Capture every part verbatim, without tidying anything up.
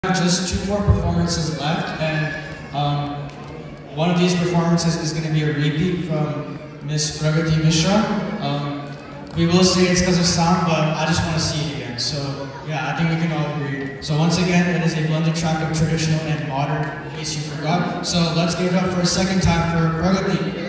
Just two more performances left, and um, one of these performances is going to be a repeat from Miss Pragati Mishra. Um, we will say it's because of sound, but I just want to see it again. So yeah, I think we can all agree. So once again, it is a blended track of traditional and modern, in case you forgot. So let's give it up for a second time for Pragati.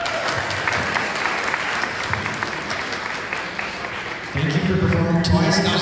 Thank you for performing twice.